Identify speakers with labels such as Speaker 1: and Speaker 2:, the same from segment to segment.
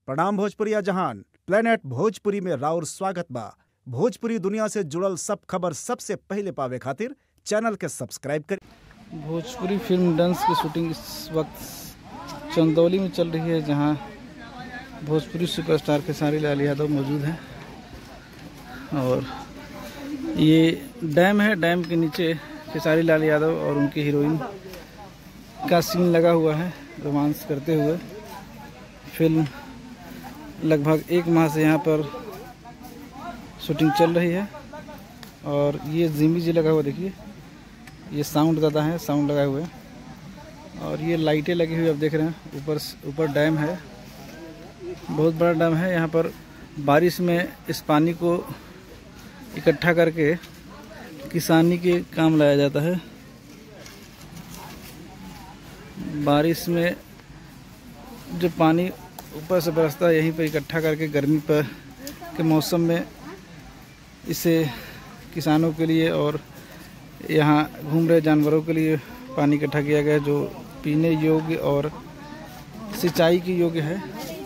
Speaker 1: प्रणाम भोजपुरिया जहान। प्लेनेट भोजपुरी में राउर स्वागत बा। भोजपुरी दुनिया से जुड़ल सब खबर सबसे पहले पावे खातिर चैनल के सब्सक्राइब करें।
Speaker 2: भोजपुरी फिल्म डांस की शूटिंग इस वक्त चंदौली में चल रही है, जहां भोजपुरी सुपरस्टार खेसारी लाल यादव मौजूद हैं। और ये डैम है, डैम के नीचे खेसारी लाल यादव और उनकी हीरोइन का सीन लगा हुआ है रोमांस करते हुए। फिल्म लगभग 1 माह से यहाँ पर शूटिंग चल रही है। और ये जिमी जी लगा हुआ, देखिए ये साउंड ज़्यादा है, साउंड लगाए हुए। और ये लाइटें लगी हुई आप देख रहे हैं। ऊपर डैम है, बहुत बड़ा डैम है। यहाँ पर बारिश में इस पानी को इकट्ठा करके किसानी के काम लाया जाता है। बारिश में जो पानी ऊपर से बरसता है, यहीं पर इकट्ठा करके गर्मी पर के मौसम में इसे किसानों के लिए और यहाँ घूम रहे जानवरों के लिए पानी इकट्ठा किया गया है, जो पीने योग्य और सिंचाई के योग्य है।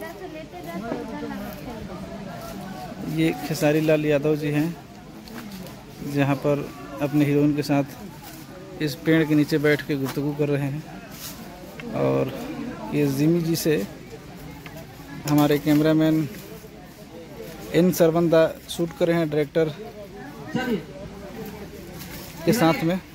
Speaker 2: ये खेसारी लाल यादव जी हैं, जहाँ पर अपने हीरोइन के साथ इस पेड़ के नीचे बैठ के गुफ्तगू कर रहे हैं। और ये जिमी जी से हमारे कैमरामैन एन सरवंदा शूट कर रहे हैं, डायरेक्टर के साथ में।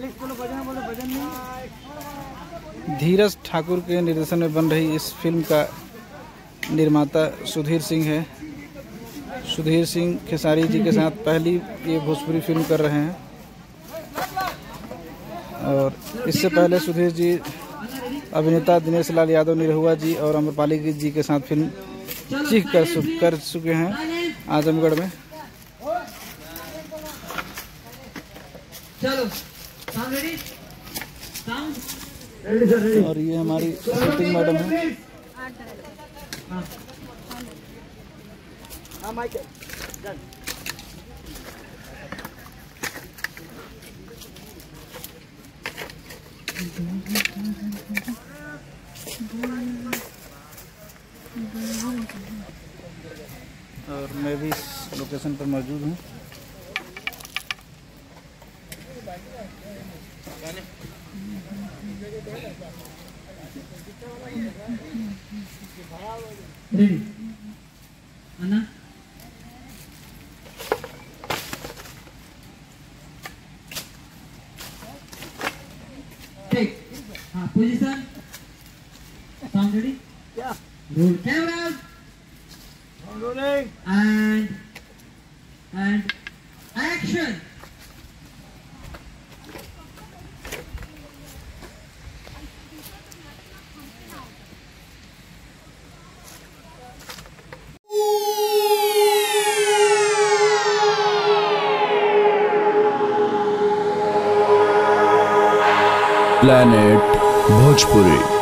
Speaker 2: धीरज ठाकुर के निर्देशन में बन रही इस फिल्म का निर्माता सुधीर सिंह है। सुधीर सिंह खेसारी जी के साथ पहली ये भोजपुरी फिल्म कर रहे हैं। और इससे पहले सुधीर जी अभिनेता दिनेश लाल यादव निरहुआ जी और अम्रपाली जी के साथ फिल्म चीख कर चुके हैं आजमगढ़ में। और ये हमारी शूटिंग मैडम है। और मैं भी इस लोकेशन पर मौजूद हूँ।
Speaker 3: Position. Sound ready? Yeah. Roll camera.
Speaker 1: rolling.
Speaker 3: And action.
Speaker 4: Planet Bhojpuri.